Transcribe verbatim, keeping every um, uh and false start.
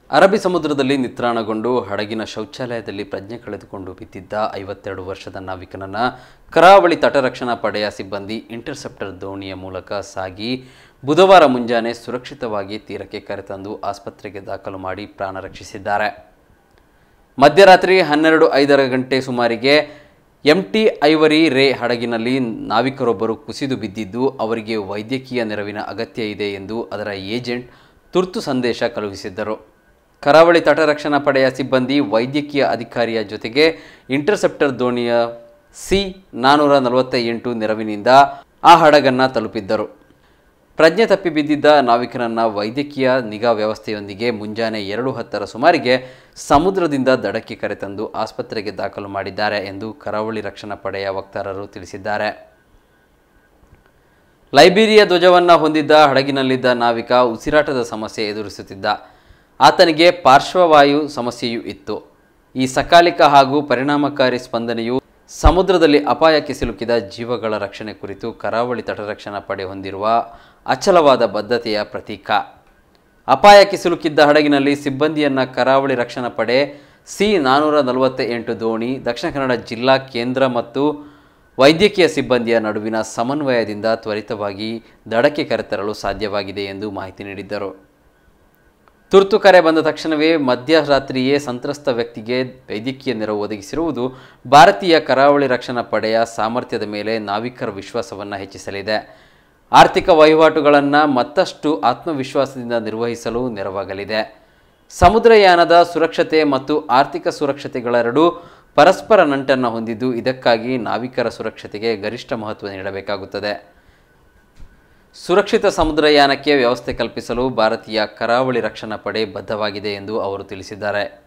ಅರಬ್ಬಿ ಸಮುದ್ರದಲ್ಲಿ ನಿತ್ರಾಣಗೊಂಡು ಹಡಗಿನ ಶೌಚಾಲಯದಲ್ಲಿ ಪ್ರಜ್ಞೆ ಕಳೆದುಕೊಂಡು ಬಿದ್ದಿದ್ದ ಐವತ್ತೆರಡು ವರ್ಷದ ನಾವಿಕನನ್ನು ಕರಾವಳಿ ತಟರಕ್ಷಣಾ ಪಡೆಯ ಸಿಬ್ಬಂದಿ ಇಂಟರ್ಸೆಪ್ಟರ್ ದೋಣಿಯ ಮೂಲಕ ಸಾಗಿ ಬುಧವಾರ ಮುಂಜಾನೆ ಸುರಕ್ಷಿತವಾಗಿ ತೀರಕ್ಕೆ ಕರೆತಂದು ಆಸ್ಪತ್ರೆಗೆ ದಾಖಲು ಮಾಡಿ ಪ್ರಾಣ ರಕ್ಷಿಸಿದ್ದಾರೆ. ಮಧ್ಯರಾತ್ರಿ ಹನ್ನೆರಡು ಐದರ ಗಂಟೆ ಸುಮಾರಿಗೆ ಎಂಟಿ ಐವರಿ ರೇ ಹಡಗಿನಲ್ಲಿ ನಾವಿಕರೊಬ್ಬರು ಕುಸಿದು ಬಿದ್ದಿದ್ದು ಅವರಿಗೆ ವೈದ್ಯಕೀಯ ನೆರವಿನ ಅಗತ್ಯ ಇದೆ ಎಂದು ಅದರ ಏಜೆಂಟ್ ತುರ್ತು ಸಂದೇಶ ಕಳುಹಿಸಿದ್ದರು. ಕರಾವಳಿ ತಟರಕ್ಷಣಾ ಪಡೆಯ ಸಿಬ್ಬಂದಿ ವೈದ್ಯಕೀಯ ಅಧಿಕಾರಿಯ ಜೊತೆಗೆ ಇಂಟರ್ಸೆಪ್ಟರ್ ದೋಣಿಯ ಸಿ ನಾನ್ನೂರ ನಲವತ್ತ ಎಂಟು ನೆರವಿನಿಂದ ಆ ಹಡಗನ್ನು ತಲುಪಿದ್ದರು. ಪ್ರಜ್ಞೆ ತಪ್ಪಿ ಬಿದ್ದಿದ್ದ ನಾವಿಕನನ್ನು ವೈದ್ಯಕೀಯ ನಿಗಾ ವ್ಯವಸ್ಥೆಯೊಂದಿಗೆ ಮುಂಜಾನೆ ಎರಡು ಹತ್ತರ ಸುಮಾರಿಗೆ ಸಮುದ್ರದಿಂದ ದಡಕ್ಕೆ ಕರೆತಂದು ಆಸ್ಪತ್ರೆಗೆ ದಾಖಲು ಮಾಡಿದ್ದಾರೆ ಎಂದು ಕರಾವಳಿ ರಕ್ಷಣಾ ಪಡೆಯ ವಕ್ತಾರರು ತಿಳಿಸಿದ್ದಾರೆ. ಲೈಬೀರಿಯಾ ಧ್ವಜವನ್ನು ಹೊಂದಿದ್ದ ಹಡಗಿನಲ್ಲಿದ್ದ ನಾವಿಕ ಉಸಿರಾಟದ ಸಮಸ್ಯೆ ಎದುರಿಸುತ್ತಿದ್ದ. ಆತನಿಗೆ ಪಾರ್ಶ್ವವಾಯು ಸಮಸ್ಯೆಯೂ ಇತ್ತು. ಈ ಸಕಾಲಿಕ ಹಾಗೂ ಪರಿಣಾಮಕಾರಿ ಸ್ಪಂದನೆಯು ಸಮುದ್ರದಲ್ಲಿ ಅಪಾಯಕ್ಕೆ ಸಿಲುಕಿದ ಜೀವಗಳ ರಕ್ಷಣೆ ಕುರಿತು ಕರಾವಳಿ ತಟರಕ್ಷಣಾ ಪಡೆ ಹೊಂದಿರುವ ಅಚಲವಾದ ಬದ್ಧತೆಯ ಪ್ರತೀಕ. ಅಪಾಯಕ್ಕೆ ಸಿಲುಕಿದ್ದ ಹಡಗಿನಲ್ಲಿ ಸಿಬ್ಬಂದಿಯನ್ನು ಕರಾವಳಿ ರಕ್ಷಣಾ ಪಡೆ ಸಿ ನಾನ್ನೂರ ನಲವತ್ತ ಎಂಟು ದೋಣಿ, ದಕ್ಷಿಣ ಕನ್ನಡ ಜಿಲ್ಲಾ ಕೇಂದ್ರ ಮತ್ತು ವೈದ್ಯಕೀಯ ಸಿಬ್ಬಂದಿಯ ನಡುವಿನ ಸಮನ್ವಯದಿಂದ ತ್ವರಿತವಾಗಿ ದಡಕ್ಕೆ ಕರೆತರಲು ಸಾಧ್ಯವಾಗಿದೆ ಎಂದು ಮಾಹಿತಿ ನೀಡಿದ್ದರು. ತುರ್ತು ಕರೆ ಬಂದ ತಕ್ಷಣವೇ ಮಧ್ಯರಾತ್ರಿಯೇ ಸಂತ್ರಸ್ತ ವ್ಯಕ್ತಿಗೆ ವೈದ್ಯಕೀಯ ನೆರವು ಒದಗಿಸಿರುವುದು ಭಾರತೀಯ ಕರಾವಳಿ ರಕ್ಷಣಾ ಪಡೆಯ ಸಾಮರ್ಥ್ಯದ ಮೇಲೆ ನಾವಿಕರ ವಿಶ್ವಾಸವನ್ನು ಹೆಚ್ಚಿಸಲಿದೆ. ಆರ್ಥಿಕ ವಹಿವಾಟುಗಳನ್ನು ಮತ್ತಷ್ಟು ಆತ್ಮವಿಶ್ವಾಸದಿಂದ ನಿರ್ವಹಿಸಲು ನೆರವಾಗಲಿದೆ. ಸಮುದ್ರಯಾನದ ಸುರಕ್ಷತೆ ಮತ್ತು ಆರ್ಥಿಕ ಸುರಕ್ಷತೆಗಳೆರಡೂ ಪರಸ್ಪರ ನಂಟನ್ನು ಹೊಂದಿದ್ದು, ಇದಕ್ಕಾಗಿ ನಾವಿಕರ ಸುರಕ್ಷತೆಗೆ ಗರಿಷ್ಠ ಮಹತ್ವ ನೀಡಬೇಕಾಗುತ್ತದೆ. ಸುರಕ್ಷಿತ ಸಮುದ್ರಯಾನಕ್ಕೆ ವ್ಯವಸ್ಥೆ ಕಲ್ಪಿಸಲು ಭಾರತೀಯ ಕರಾವಳಿ ರಕ್ಷಣಾ ಪಡೆ ಬದ್ಧವಾಗಿದೆ ಎಂದು ಅವರು ತಿಳಿಸಿದ್ದಾರೆ.